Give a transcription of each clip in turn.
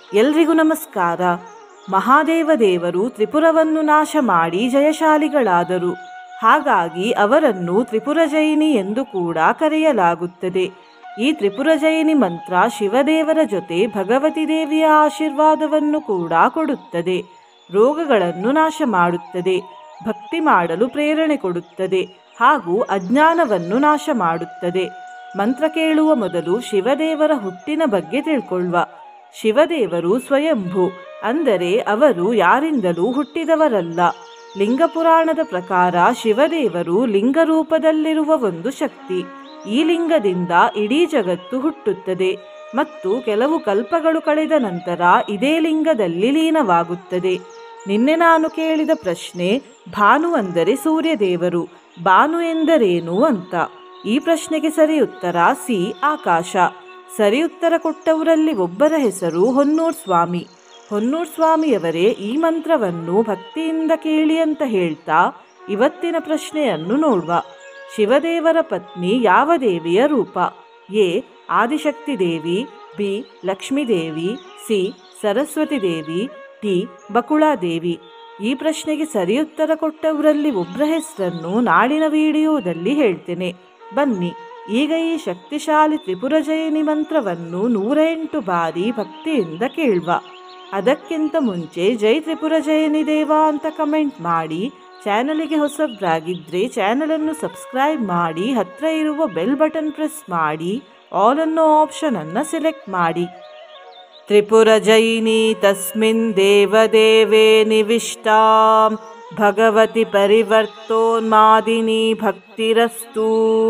ಎಲ್ರಿಗೂ ನಮಸ್ಕಾರ. ಮಹಾದೇವ ದೇವರು ತ್ರಿಪುರವನ್ನು ನಾಶ ಮಾಡಿ ಜಯಶಾಲಿಗಳಾದರು. ಹಾಗಾಗಿ ಅವರನ್ನು ತ್ರಿಪುರಜಯಿನಿ ಎಂದು ಕೂಡ ಕರೆಯಲಾಗುತ್ತದೆ. ಈ ತ್ರಿಪುರಜಯಿನಿ ಮಂತ್ರ ಶಿವದೇವರ ಜೊತೆ ಭಗವತಿ ದೇವಿಯ ಆಶೀರ್ವಾದವನ್ನು ಕೂಡ ಕೊಡುತ್ತದೆ. ರೋಗಗಳನ್ನು ನಾಶ ಮಾಡುತ್ತದೆ, ಭಕ್ತಿ ಮಾಡಲು ಪ್ರೇರಣೆ ಕೊಡುತ್ತದೆ ಹಾಗೂ ಅಜ್ಞಾನವನ್ನು ನಾಶ ಮಾಡುತ್ತದೆ. ಮಂತ್ರ ಕೇಳುವ ಮೊದಲು ಶಿವದೇವರ ಹುಟ್ಟಿನ ಬಗ್ಗೆ ತಿಳ್ಕೊಳ್ಳುವ. ಶಿವದೇವರು ಸ್ವಯಂಭೂ, ಅಂದರೆ ಅವರು ಯಾರಿಂದಲೂ ಹುಟ್ಟಿದವರಲ್ಲ. ಲಿಂಗಪುರಾಣದ ಪ್ರಕಾರ ಶಿವದೇವರು ಲಿಂಗ ರೂಪದಲ್ಲಿರುವ ಒಂದು ಶಕ್ತಿ. ಈ ಲಿಂಗದಿಂದ ಇಡೀ ಜಗತ್ತು ಹುಟ್ಟುತ್ತದೆ ಮತ್ತು ಕೆಲವು ಕಲ್ಪಗಳು ಕಳೆದ ನಂತರ ಇದೇ ಲಿಂಗದಲ್ಲಿ ಲೀನವಾಗುತ್ತದೆ. ನಿನ್ನೆ ನಾನು ಕೇಳಿದ ಪ್ರಶ್ನೆ, ಭಾನು ಅಂದರೆ ಸೂರ್ಯದೇವರು, ಭಾನು ಎಂದರೇನು ಅಂತ. ಈ ಪ್ರಶ್ನೆಗೆ ಸರಿ ಉತ್ತರ ಸಿ, ಆಕಾಶ. ಸರಿ ಉತ್ತರ ಕೊಟ್ಟವರಲ್ಲಿ ಒಬ್ಬರ ಹೆಸರು ಹೊನ್ನೂರ್ ಸ್ವಾಮಿ. ಹೊನ್ನೂರ್ ಸ್ವಾಮಿಯವರೇ ಈ ಮಂತ್ರವನ್ನು ಭಕ್ತಿಯಿಂದ ಕೇಳಿ ಅಂತ ಹೇಳ್ತಾ ಇವತ್ತಿನ ಪ್ರಶ್ನೆಯನ್ನು ನೋಡುವ. ಶಿವದೇವರ ಪತ್ನಿ ಯಾವ ದೇವಿಯ ರೂಪ? A, Adishakti Devi, B, Lakshmi Devi, C, Saraswati Devi, D, Bakuladevi. ಈ ಪ್ರಶ್ನೆಗೆ ಸರಿ ಉತ್ತರ ಕೊಟ್ಟವರಲ್ಲಿ ಒಬ್ಬರ ಹೆಸರನ್ನು ನಾಳಿನ ವಿಡಿಯೋದಲ್ಲಿ ಹೇಳ್ತೇನೆ. ಬನ್ನಿ ಈಗ ಈ ಶಕ್ತಿಶಾಲಿ ತ್ರಿಪುರಜಯಿನಿ ಮಂತ್ರವನ್ನು 108 ಬಾರಿ ಭಕ್ತಿಯಿಂದ ಕೇಳುವ. ಅದಕ್ಕಿಂತ ಮುಂಚೆ ಜೈ ತ್ರಿಪುರಜಯಿನಿ ದೇವ ಅಂತ ಕಮೆಂಟ್ ಮಾಡಿ. ಚಾನಲಿಗೆ ಹೊಸಬ್ರಾಗಿದ್ದರೆ ಚಾನಲನ್ನು ಸಬ್ಸ್ಕ್ರೈಬ್ ಮಾಡಿ, ಹತ್ತಿರ ಇರುವ ಬೆಲ್ ಬಟನ್ ಪ್ರೆಸ್ ಮಾಡಿ, ಆಲ್ ಅನ್ನೋ ಆಪ್ಷನ್ ಅನ್ನು ಸೆಲೆಕ್ಟ್ ಮಾಡಿ. ತ್ರಿಪುರಜಯಿನಿ ತಸ್ಮಿನ್ ದೇವದೇವೇ ನಿವಿಷ್ಟಾ ಭಗವತಿ ಪರಿವರ್ತೋನ್ಮಾದಿನಿ ಭಕ್ತಿರಸ್ತು.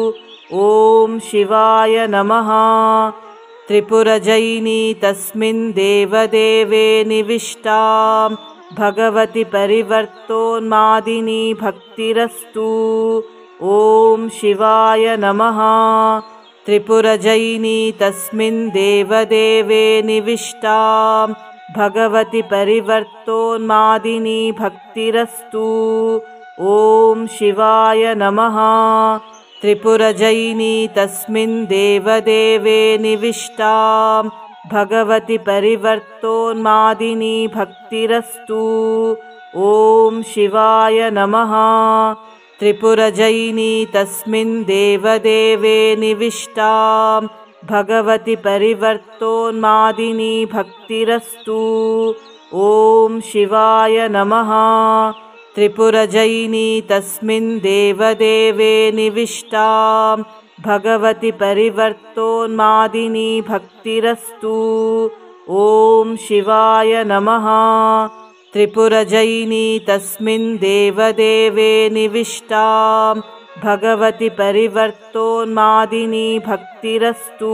ಓಂ ಶಿವಾಯ ನಮಃ. ತ್ರಿಪುರಜಯಿನಿ ತಸ್ಮಿನ್ ದೇವದೇವೇ ನಿವಿಷ್ಟಾ ಭಗವತಿ ಪರಿವರ್ತೋನ್ಮಾದಿನಿ ಭಕ್ತಿರಸ್ತು. ಓಂ ಶಿವಾಯ ನಮಃ. ತ್ರಿಪುರಜಯಿನಿ ತಸ್ಮಿನ್ ದೇವದೇವೇ ನಿವಿಷ್ಟಾ ಭಗವತಿ ಪರಿವರ್ತೋನ್ಮಾದಿನಿ ಭಕ್ತಿರಸ್ತು. ಓಂ ಶಿವಾಯ ನಮಃ. ತ್ರಿಪುರಜಯಿನಿ ತಸ್ಮಿನ್ ದೇವದೇವೇ ನಿವಿಷ್ಟಾ ಭಗವತಿ ಪರಿವರ್ತೋನ್ಮಾದಿನಿ ಭಕ್ತಿರಸ್ತು. ಓಂ ಶಿವಾಯ ನಮಃ. ತ್ರಿಪುರಜಯಿನಿ ತಸ್ಮಿನ್ ದೇವದೇವೇ ನಿವಿಷ್ಟಾ ಭಗವತಿ ಪರಿವರ್ತೋನ್ಮಾದಿನಿ ಭಕ್ತಿರಸ್ತು. ಓಂ ಶಿವಾಯ ನಮಃ. ತ್ರಿಪುರಜಯಿನಿ ತಸ್ಮಿನ್ ದೇವದೇವೇ ನಿವಿಷ್ಟಾ ಭಗವತಿ ಪರಿವರ್ತೋನ್ಮಾದಿನಿ ಭಕ್ತಿರಸ್ತು. ಓಂ ಶಿವಾಯ ನಮಃ. ತ್ರಿಪುರಜಯಿನಿ ತಸ್ಮಿನ್ ದೇವದೇವೇ ನಿವಿಷ್ಟಾ ಭಗವತಿ ಪರಿವರ್ತೋನ್ಮಾದಿನಿ ಭಕ್ತಿರಸ್ತು.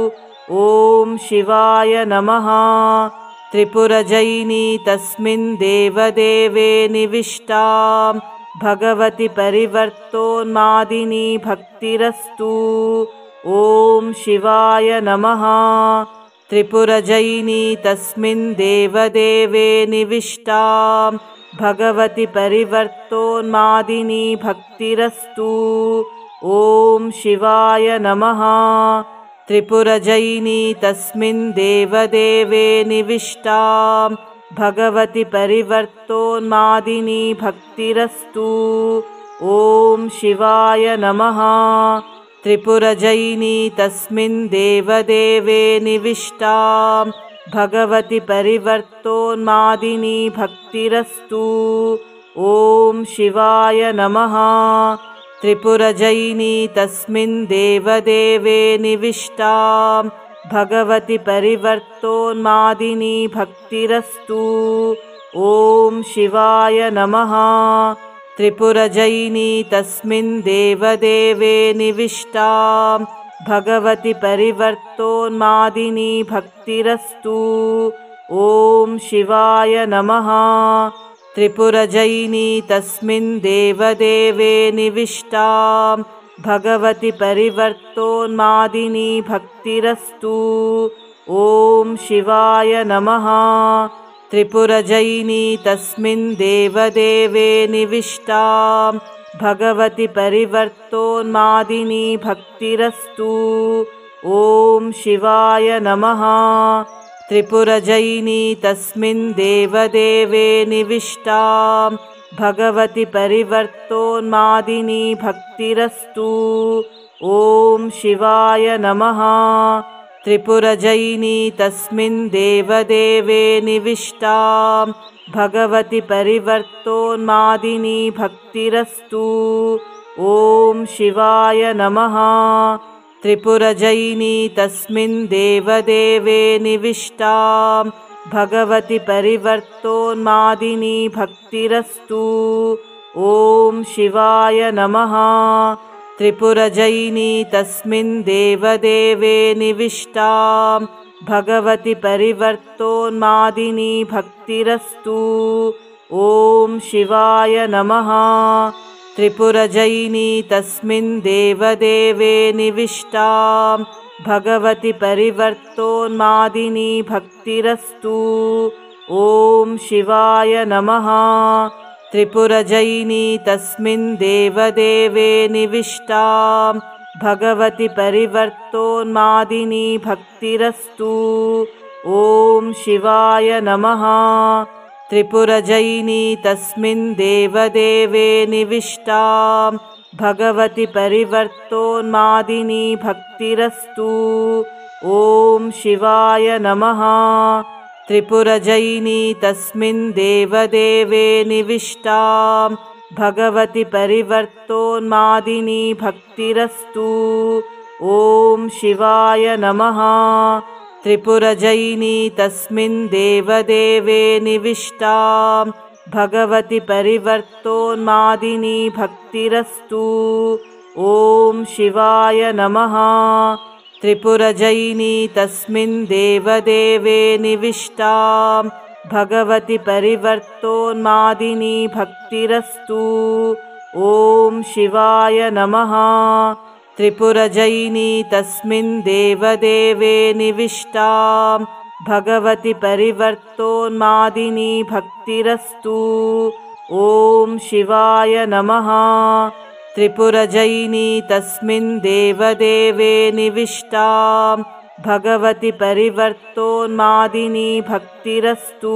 ಓಂ ಶಿವಾಯ ನಮಃ. ತ್ರಿಪುರಜಯಿನಿ ತಸ್ಮಿನ್ ದೇವದೇವೇ ನಿವಿಷ್ಟಾ ಭಗವತಿ ಪರಿವರ್ತೋನ್ಮಾದಿನಿ ಭಕ್ತಿರಸ್ತು. ಓಂ ಶಿವಾಯ ನಮಃ. ತ್ರಿಪುರಜಯಿನಿ ತಸ್ಮಿನ್ ದೇವದೇವೇ ನಿವಿಷ್ಟಾ ಭಗವತಿ ಪರಿವರ್ತೋನ್ಮಾದಿನಿ ಭಕ್ತಿರಸ್ತು. ಓಂ ಶಿವಾಯ ನಮಃ. ತ್ರಿಪುರಜಯಿನಿ ತಸ್ಮಿನ್ ದೇವದೇವೇ ನಿವಿಷ್ಟಾ ಭಗವತಿ ಪರಿವರ್ತೋನ್ಮಾದಿನಿ ಭಕ್ತಿರಸ್ತು. ಓಂ ಶಿವಾಯ ನಮಃ. ತ್ರಿಪುರಜಯಿನಿ ತಸ್ಮಿನ್ ದೇವದೇವೇ ನಿವಿಷ್ಟಾ ಭಗವತಿ ಪರಿವರ್ತೋನ್ಮಾದಿನಿ ಭಕ್ತಿರಸ್ತು. ಓಂ ಶಿವಾಯ ನಮಃ. ತ್ರಿಪುರಜಯಿನಿ ತಸ್ಮಿನ್ ದೇವದೇವೇ ನಿವಿಷ್ಟಾ ಭಗವತಿ ಪರಿವರ್ತೋನ್ಮಾದಿನಿ ಭಕ್ತಿರಸ್ತು. ಓಂ ಶಿವಾಯ ನಮಃ. ತ್ರಿಪುರಜಯಿನಿ ತಸ್ಮಿನ್ ದೇವದೇವೇ ನಿವಿಷ್ಟಾ ಭಗವತಿ ಪರಿವರ್ತೋನ್ಮಾದಿನಿ ಭಕ್ತಿರಸ್ತು. ಓಂ ಶಿವಾಯ ನಮಃ. ತ್ರಿಪುರಜಯಿನಿ ತಸ್ಮಿನ್ ದೇವದೇವೇ ನಿವಿಷ್ಟಾ ಭಗವತಿ ಪರಿವರ್ತೋನ್ಮಾದಿನಿ ಭಕ್ತಿರಸ್ತು. ಓಂ ಶಿವಾಯ ನಮಃ. ತ್ರಿಪುರಜಯಿನಿ ತಸ್ಮಿನ್ ದೇವದೇವೇ ನಿವಿಷ್ಟಾ ಭಗವತಿ ಪರಿವರ್ತೋನ್ಮಾದಿನಿ ಭಕ್ತಿರಸ್ತು. ಓಂ ಶಿವಾಯ ನಮಃ. त्रिपुरजयिनी तस्मिन् देवदेवे निविष्टां भगवति परिवर्तोन्मादिनी भक्तिरस्तु। ॐ शिवाय नमः। त्रिपुरजयिनी तस्मिन् देवदेवे निविष्टां भगवति परिवर्तोन्मादिनी भक्तिरस्तु। ॐ शिवाय नमः। त्रिपुरजयिनी तस्मिन् देवदेवे निविष्टां भगवति परिवर्तोन्मादिनी भक्तिरस्तु। ॐ शिवाय नमः। त्रिपुरजयिनी तस्मिन् देवदेवे निविष्टां भगवति परिवर्तोन्मादिनी भक्तिरस्तु। ॐ शिवाय नमः। त्रिपुरजयिनी तस्मिन् देवदेवे निविष्टां भगवति परिवर्तोन्मादिनी भक्तिरस्तु। ॐ शिवाय नमः। त्रिपुरजयिनी तस्मिन् देवदेवे निविष्टां भगवति परिवर्तोन्मादिनी भक्तिरस्तु। ॐ शिवाय नमः। त्रिपुरजयिनी तस्मिन् देवदेवे निविष्टां भगवति परिवर्तोन्मादिनी भक्तिरस्तु। ॐ शिवाय नमः। त्रिपुरजयिनी तस्मिन् देवदेवे निविष्टां भगवति परिवर्तोन्मादिनी भक्तिरस्तु। ॐ शिवाय नमः। त्रिपुरजयिनी तस्मिन् देवदेवे निविष्टां भगवति परिवर्तोन्मादिनी भक्तिरस्तु। ॐ शिवाय नमः। त्रिपुरजयिनी तस्मिन् देवदेवे निविष्टां भगवति परिवर्तोन्मादिनी भक्तिरस्तु। ॐ शिवाय नमः। त्रिपुरजयिनी तस्मिन् देवदेवे निविष्टां भगवति परिवर्तोन्मादिनी भक्तिरस्तु। ॐ शिवाय नमः। त्रिपुरजयिनी तस्मिन् देवदेवे निविष्टां भगवति परिवर्तोन्मादिनी भक्तिरस्तु।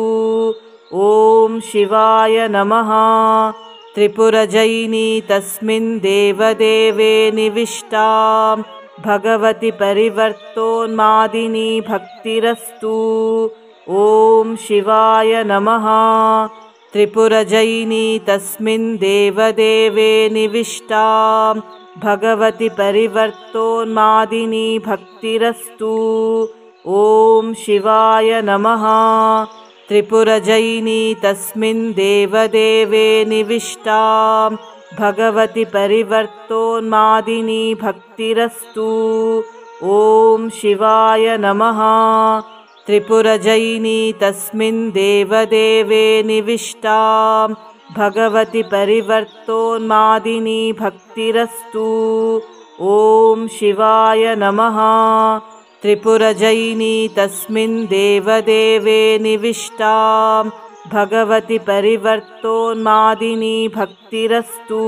ॐ शिवाय नमः। त्रिपुरजयिनी तस्मिन् देवदेवे निविष्टां भगवति परिवर्तोन्मादिनी भक्तिरस्तु। ॐ शिवाय नमः। त्रिपुरजयिनी तस्मिन् देवदेवे निविष्टां भगवति परिवर्तोन्मादिनी भक्तिरस्तु। ॐ शिवाय नमः। त्रिपुरजयिनी तस्मिन् देवदेवे निविष्टां भगवति परिवर्तोन्मादिनी भक्तिरस्तु। ॐ शिवाय नमः। त्रिपुरजयिनी तस्मिन् देवदेवे निविष्टां भगवति परिवर्तोन्मादिनी भक्तिरस्तु। ॐ शिवाय नमः। त्रिपुरजयिनी तस्मिन् देवदेवे निविष्टां भगवति परिवर्तोन्मादिनी भक्तिरस्तु।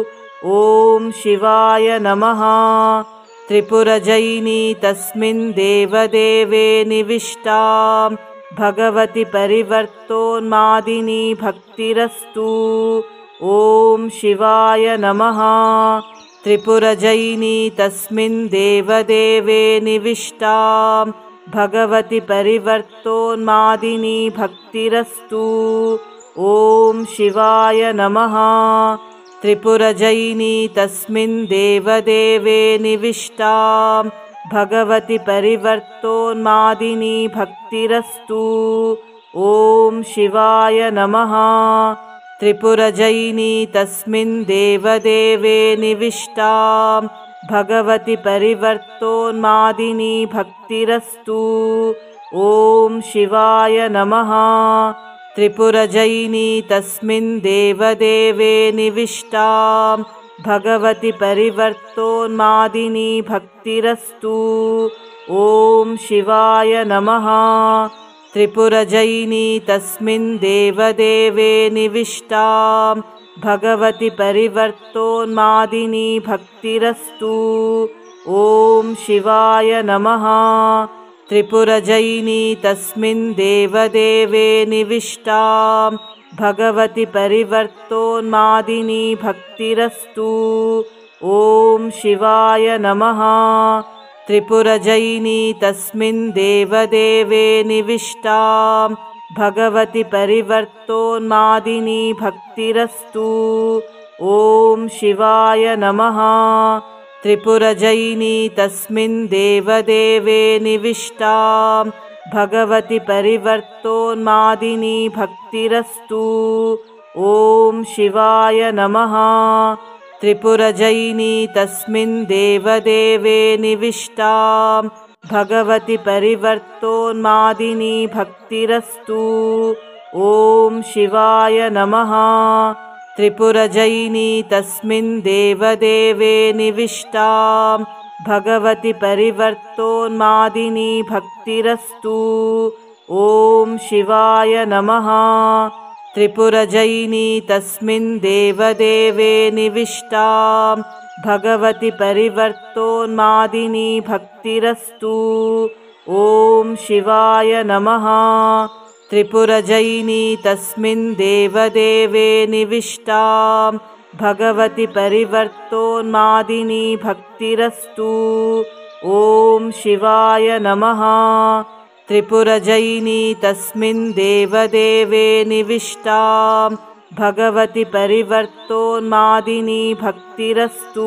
ॐ शिवाय नमः। त्रिपुरजयिनी तस्मिन् देवदेवे निविष्टां भगवति परिवर्तोन्मादिनी भक्तिरस्तु। ॐ शिवाय नमः। त्रिपुरजयिनी तस्मिन् देवदेवे निविष्टां भगवति परिवर्तोन्मादिनी भक्तिरस्तु। ॐ शिवाय नमः। त्रिपुरजयिनी तस्मिन् देवदेवे निविष्टां भगवति परिवर्तोन्मादिनी भक्तिरस्तु। ॐ शिवाय नमः। त्रिपुरजयिनी तस्मिन् देवदेवे निविष्टां भगवति परिवर्तोन्मादिनी भक्तिरस्तु। ॐ शिवाय नमः। त्रिपुरजयिनी तस्मिन् देवदेवे निविष्टां भगवति परिवर्तोन्मादिनी भक्तिरस्तु। ॐ शिवाय नमः। त्रिपुरजयिनी तस्मिन् देवदेवे निविष्टां भगवति परिवर्तोन्मादिनी भक्तिरस्तु। ॐ शिवाय नमः। त्रिपुरजयिनी तस्मिन् देवदेवे निविष्टां भगवति परिवर्तोन्मादिनी भक्तिरस्तु। ॐ शिवाय नमः। त्रिपुरजयिनी तस्मिन् देवदेवे निविष्टां भगवति परिवर्तोन्मादिनी भक्तिरस्तु। ॐ शिवाय नमः। त्रिपुरजयिनी तस्मिन् देवदेवे निविष्टां भगवति परिवर्तोन्मादिनी भक्तिरस्तु। ॐ शिवाय नमः। त्रिपुरजयिनी तस्मिन् देवदेवे निविष्टां भगवति परिवर्तोन्मादिनी भक्तिरस्तु। ॐ शिवाय नमः। त्रिपुरजयिनी तस्मिन् देवदेवे निविष्टां भगवति परिवर्तोन्मादिनी भक्तिरस्तु। ॐ शिवाय नमः। त्रिपुरजयिनी तस्मिन् देवदेवे निविष्टां भगवति परिवर्तोन्मादिनी भक्तिरस्तु। ॐ शिवाय नमः। त्रिपुरजयिनी तस्मिन् देवदेवे निविष्टां भगवति परिवर्तोन्मादिनी भक्तिरस्तु। ॐ शिवाय नमः। त्रिपुरजयिनी तस्मिन् देवदेवे निविष्टां भगवति परिवर्तोन्मादिनी भक्तिरस्तु।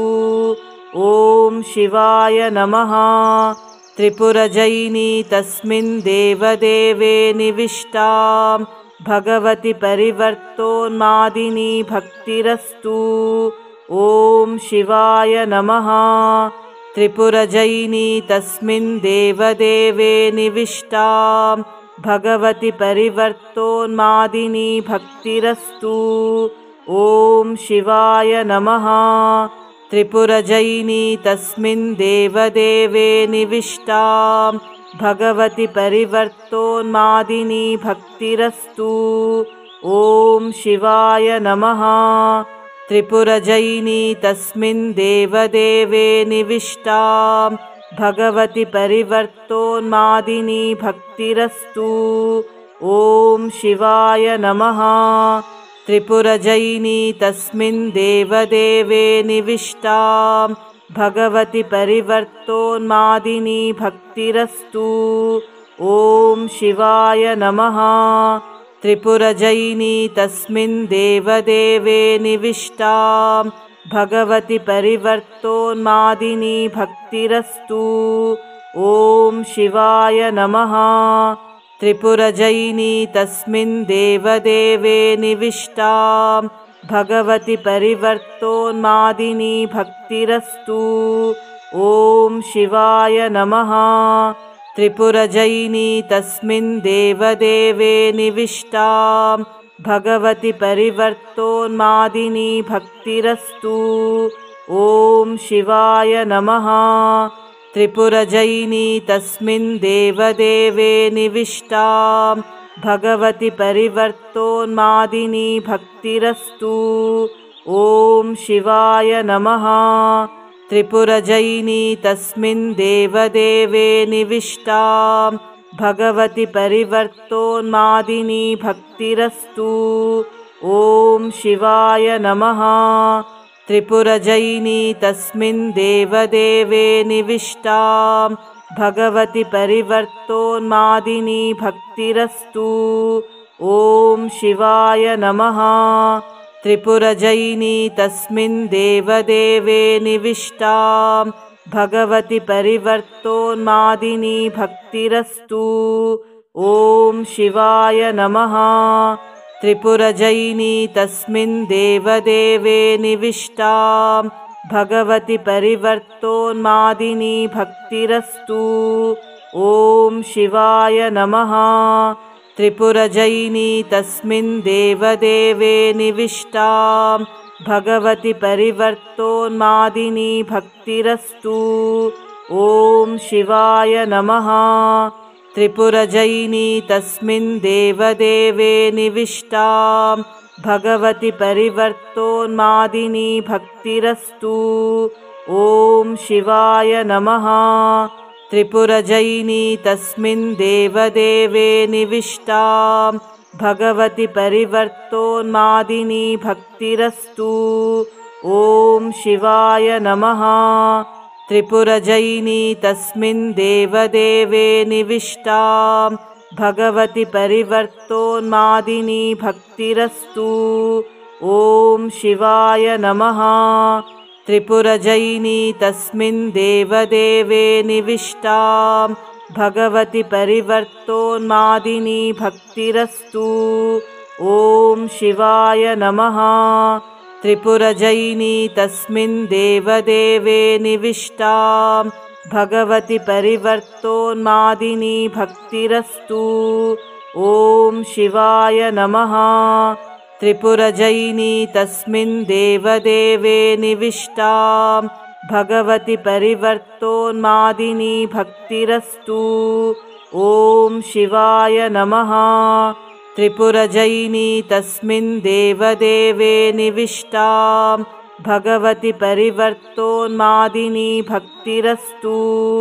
ॐ शिवाय नमः। त्रिपुरजयिनी तस्मिन् देवदेवे निविष्टां भगवति परिवर्तोन्मादिनी भक्तिरस्तु। ॐ शिवाय नमः। त्रिपुरजयिनी तस्मिन् देवदेवे निविष्टां भगवति परिवर्तोन्मादिनी भक्तिरस्तु। ॐ शिवाय नमः। त्रिपुरजयिनी तस्मिन् देवदेवे निविष्टां भगवति परिवर्तोन्मादिनी भक्तिरस्तु। ॐ शिवाय नमः। त्रिपुरजयिनी तस्मिन् देवदेवे निविष्टां भगवति परिवर्तोन्मादिनी भक्तिरस्तु। ॐ शिवाय नमः। त्रिपुरजयिनी तस्मिन् देवदेवे निविष्टां भगवति परिवर्तोन्मादिनी भक्तिरस्तु। ॐ शिवाय नमः। त्रिपुरजयिनी तस्मिन् देवदेवे निविष्टां भगवति परिवर्तोन्मादिनी भक्तिरस्तु। ॐ शिवाय नमः। त्रिपुरजयिनी तस्मिन् देवदेवे निविष्टां भगवति परिवर्तोन्मादिनी भक्तिरस्तु। ॐ शिवाय नमः। त्रिपुरजयिनी तस्मिन् देवदेवे निविष्टां भगवति परिवर्तोन्मादिनी भक्तिरस्तु। ॐ शिवाय नमः। त्रिपुरजयिनी तस्मिन् देवदेवे निविष्टां भगवति परिवर्तोन्मादिनी भक्तिरस्तु। ॐ शिवाय नमः। त्रिपुरजयिनी तस्मिन् देवदेवे निविष्टां भगवति परिवर्तोन्मादिनी भक्तिरस्तु। ॐ शिवाय नमः। त्रिपुरजयिनी तस्मिन् देवदेवे निविष्टां भगवति परिवर्तोन्मादिनी भक्तिरस्तु। ॐ शिवाय नमः। त्रिपुरजयिनी तस्मिन् देवदेवे निविष्टां भगवति परिवर्तोन्मादिनी भक्तिरस्तु। ॐ शिवाय नमः। त्रिपुरजयिनी तस्मिन् देवदेवे निविष्टां भगवति परिवर्तोन्मादिनी भक्तिरस्तु। ॐ शिवाय नमः। त्रिपुरजयिनी तस्मिन् देवदेवे निविष्टां भगवति परिवर्तोन्मादिनी भक्तिरस्तु। ॐ शिवाय नमः। त्रिपुरजयिनी तस्मिन् देवदेवे निविष्टां भगवति परिवर्तोन्मादिनी भक्तिरस्तु। ॐ शिवाय नमः। त्रिपुरजयिनी तस्मिन् देवदेवे निविष्टा भगवति परिवर्तोन्मादिनी भक्तिरस्तु। ॐ शिवाय नमः। त्रिपुरजयिनी तस्मिन् देवदेवे निविष्टा भगवति परिवर्तोन्मादिनी भक्तिरस्तु। ॐ शिवाय नमः। त्रिपुरजयिनी तस्मिन् देवदेवे निविष्टा भगवति परिवर्तोन्मादिनी भक्तिरस्तु। ॐ शिवाय नमः। त्रिपुरजयिनी तस्मिन् देवदेवे निविष्टा भगवति परिवर्तोन्मादिनी भक्तिरस्तु। ॐ शिवाय नमः। त्रिपुरजयिनी तस्मिन् देवदेवे निविष्टा भगवति परिवर्तोन्मादिनी भक्तिरस्तु। ॐ शिवाय नमः। त्रिपुरजयिनी तस्मिन् देवदेवे निविष्टा भगवति परिवर्तोन्मादिनी भक्तिरस्तु।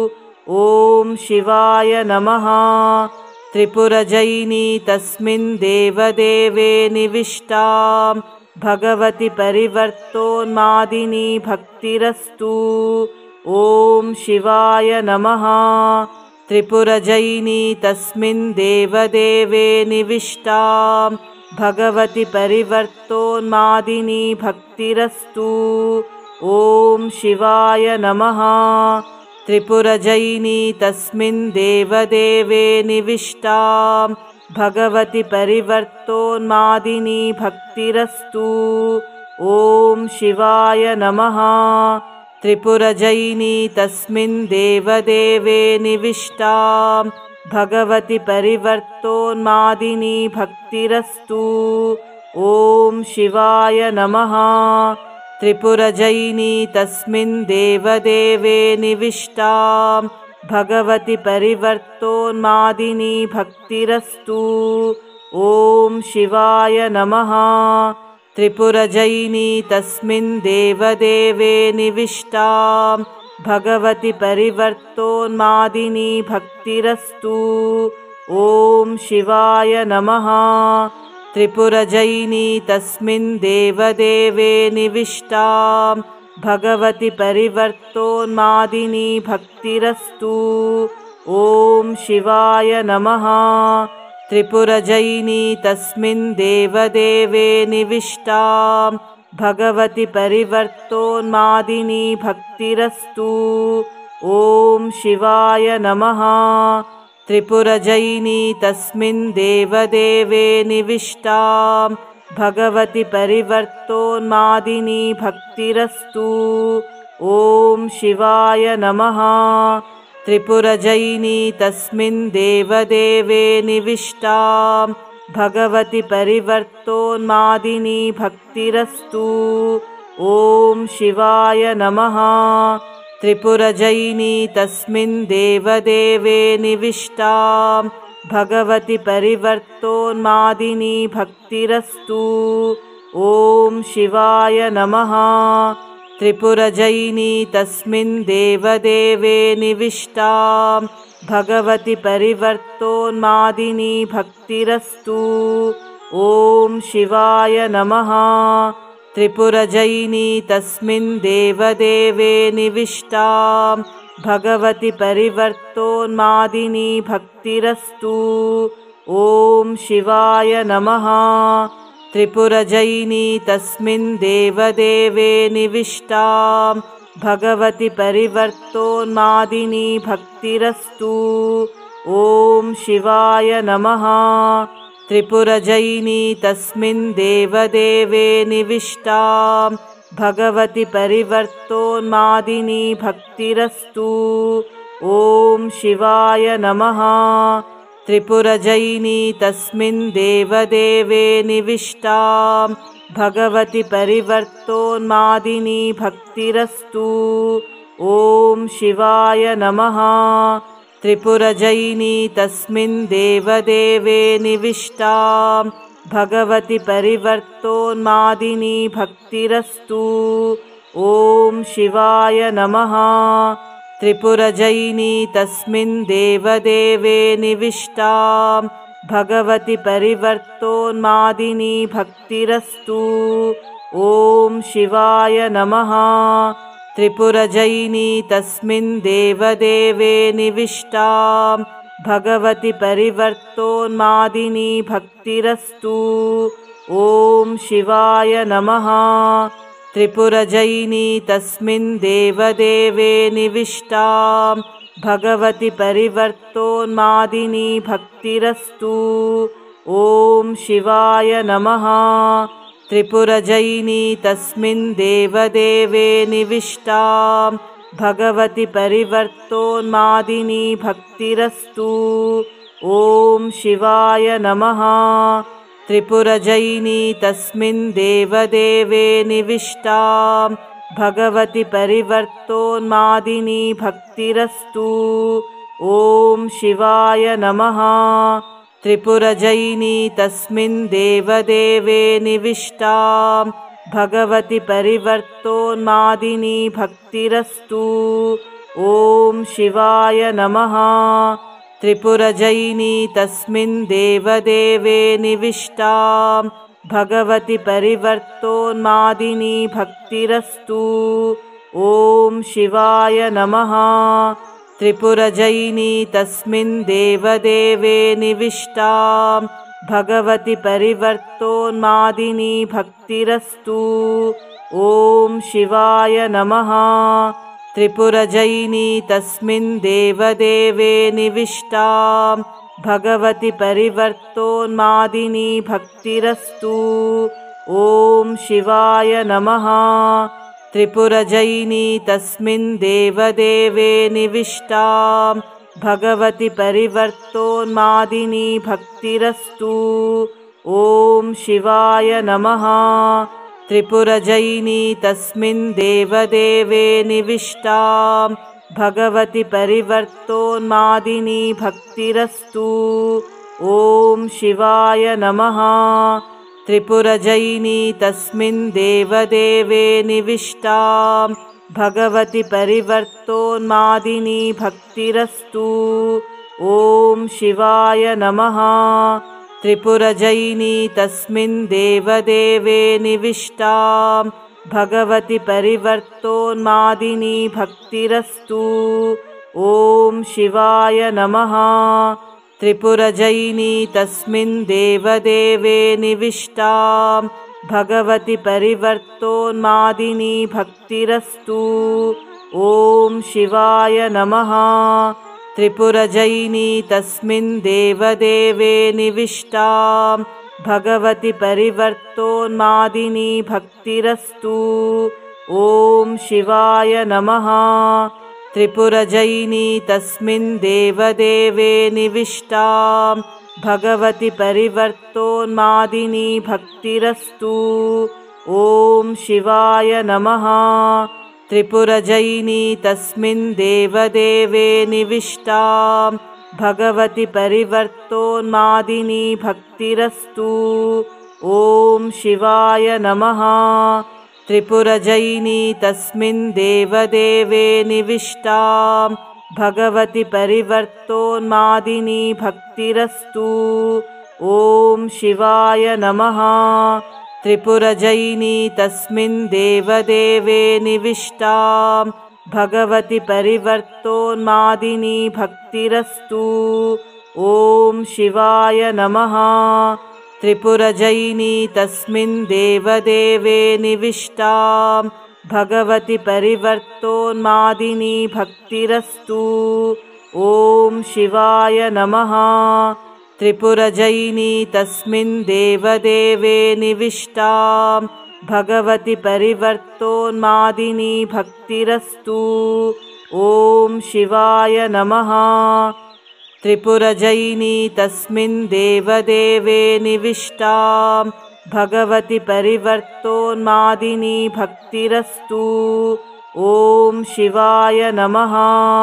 ॐ शिवाय नमः। त्रिपुरजयिनी तस्मिन् देवदेवे निविष्टा भगवति परिवर्तोन्मादिनी भक्तिरस्तु। ॐ शिवाय नमः। त्रिपुरजयिनी तस्मिन् देवदेवे निविष्टा भगवति परिवर्तोन्मादिनी भक्तिरस्तु। ॐ शिवाय नमः। त्रिपुरजयिनी तस्मिन् देवदेवे निविष्टा भगवति परिवर्तोन्मादिनी भक्तिरस्तु। ॐ शिवाय नमः। त्रिपुरजयिनी तस्मिन् देवदेवे निविष्टा भगवति परिवर्तोन्मादिनी भक्तिरस्तु। ॐ शिवाय नमः। त्रिपुरजयिनी तस्मिन् देवदेवे निविष्टा भगवति परिवर्तोन्मादिनी भक्तिरस्तु। ॐ शिवाय नमः। त्रिपुरजयिनी तस्मिन् देवदेवे निविष्टा भगवति परिवर्तोन्मादिनी भक्तिरस्तु। ॐ शिवाय नमः। त्रिपुरजयिनी तस्मिन् देवदेवे निविष्टा भगवति परिवर्तोन्मादिनी भक्तिरस्तु। ॐ शिवाय नमः। त्रिपुरजयिनी तस्मिन् देवदेवे निविष्टा भगवति परिवर्तोन्मादिनी भक्तिरस्तु। ॐ शिवाय नमः। त्रिपुरजयिनी तस्मिन् देवदेवे निविष्टा भगवति परिवर्तोन्मादिनी भक्तिरस्तु। ॐ शिवाय नमः। त्रिपुरजयिनी तस्मिन् देवदेवे निविष्टा भगवति परिवर्तोन्मादिनी भक्तिरस्तु। ॐ शिवाय नमः। त्रिपुरजयिनी तस्मिन् देवदेवे निविष्टा भगवति परिवर्तोन्मादिनी भक्तिरस्तु। ॐ शिवाय नमः। त्रिपुरजयिनी तस्मिन् देवदेवे निविष्टा भगवति परिवर्तोन्मादिनी भक्तिरस्तु। ॐ शिवाय नमः। त्रिपुरजयिनी तस्मिन् देवदेवे निविष्टा भगवति परिवर्तोन्मादिनी भक्तिरस्तु। ॐ शिवाय नमः। त्रिपुरजयिनी तस्मिन् देवदेवे निविष्टा भगवति परिवर्तोन्मादिनी भक्तिरस्तु। ॐ शिवाय नमः। त्रिपुरजयिनी तस्मिन् देवदेवे निविष्टा भगवति परिवर्तोन्मादिनी भक्तिरस्तु। ॐ शिवाय नमः। त्रिपुरजयिनी तस्मिन् देवदेवे निविष्टा भगवति परिवर्तोन्मादिनी भक्तिरस्तु। ॐ शिवाय नमः। त्रिपुरजयिनी तस्मिन् देवदेवे निविष्टा भगवति परिवर्तोन्मादिनी भक्तिरस्तु। ॐ शिवाय नमः। त्रिपुरजयिनी तस्मिन् देवदेवे निविष्टां भगवति परिवर्तोन्मादिनी भक्तिरस्तु। ॐ शिवाय नमः। त्रिपुरजयिनी तस्मिन् देवदेवे निविष्टां भगवति परिवर्तोन्मादिनी भक्तिरस्तु। ॐ शिवाय नमः। त्रिपुरजयिनी तस्मिन् देवदेवे निविष्टां भगवति परिवर्तोन्मादिनी भक्तिरस्तु। ॐ शिवाय नमः। त्रिपुरजयिनी तस्मिन् देवदेवे निविष्टां भगवति परिवर्तोन्मादिनी भक्तिरस्तु। ॐ शिवाय नमः। त्रिपुरजयिनी तस्मिन् देवदेवे निविष्टां भगवति परिवर्तोन्मादिनी भक्तिरस्तु। ॐ शिवाय नमः। त्रिपुरजयिनी तस्मिन् देवदेवे निविष्टां भगवति परिवर्तोन्मादिनी भक्तिरस्तु। ॐ शिवाय नमः। त्रिपुरजयिनी तस्मिन् देवदेवे निविष्टां भगवति परिवर्तोन्मादिनी भक्तिरस्तु। ॐ शिवाय नमः। त्रिपुरजयिनी तस्मिन् देवदेवे निविष्टां भगवति परिवर्तोन्मादिनी भक्तिरस्तु। ॐ शिवाय नमः। त्रिपुरजयिनी तस्मिन् देवदेवे निविष्टां भगवति परिवर्तोन्मादिनी भक्तिरस्तु। ॐ शिवाय नमः। त्रिपुरजयिनी तस्मिन् देवदेवे निविष्टां भगवति परिवर्तोन्मादिनी भक्तिरस्तु। ॐ शिवाय नमः। त्रिपुरजयिनी तस्मिन् देवदेवे निविष्टां भगवति परिवर्तोन्मादिनी भक्तिरस्तु। ॐ शिवाय नमः। त्रिपुरजयिनी तस्मिन् देवदेवे निविष्टां भगवति परिवर्तोन्मादिनी भक्तिरस्तु। ॐ शिवाय नमः। त्रिपुरजयिनी तस्मिन् देवदेवे निविष्टां भगवति परिवर्तोन्मादिनी भक्तिरस्तु। ॐ शिवाय नमः। त्रिपुरजयिनी तस्मिन् देवदेवे निविष्टां भगवति परिवर्तोन्मादिनी भक्तिरस्तु। ॐ शिवाय नमः। त्रिपुरजयिनी तस्मिन् देवदेवे निविष्टां भगवति परिवर्तोन्मादिनी भक्तिरस्तु। ॐ शिवाय नमः। त्रिपुरजयिनी तस्मिन् देवदेवे निविष्टां भगवति परिवर्तोन्मादिनी भक्तिरस्तु। ॐ शिवाय नमः। त्रिपुरजयिनी तस्मिन् देवदेवे निविष्टां भगवति परिवर्तोन्मादिनी भक्तिरस्तु। ॐ शिवाय नमः। त्रिपुरजयिनी तस्मिन् देवदेवे निविष्टां भगवति परिवर्तोन्मादिनी भक्तिरस्तु। ॐ शिवाय नमः। त्रिपुरजयिनी तस्मिन् देवदेवे निविष्टां भगवति परिवर्तोन्मादिनी भक्तिरस्तु। ॐ शिवाय नमः। त्रिपुरजयिनी तस्मिन् देवदेवे निविष्टां भगवति परिवर्तोन्मादिनी भक्तिरस्तु। ॐ शिवाय नमः। त्रिपुरजयिनी तस्मिन् देवदेवे निविष्टां भगवति परिवर्तोन्मादिनी भक्तिरस्तु। ॐ शिवाय नमः। त्रिपुरजयिनी तस्मिन् देवदेवे निविष्टां भगवति परिवर्तोन्मादिनी भक्तिरस्तु। ॐ शिवाय नमः।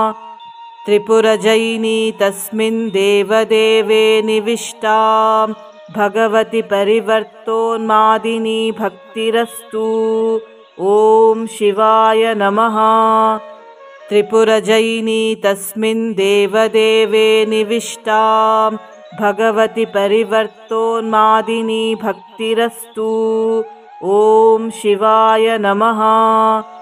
त्रिपुरजयिनी तस्मिन् देवदेवे निविष्टां भगवति परिवर्तोन्मादिनी भक्तिरस्तु। ॐ शिवाय नमः। त्रिपुरजयिनी तस्मिन् देवदेवे निविष्टा भगवति परिवर्तोन्मादिनी भक्तिरस्तु। ॐ शिवाय नमः।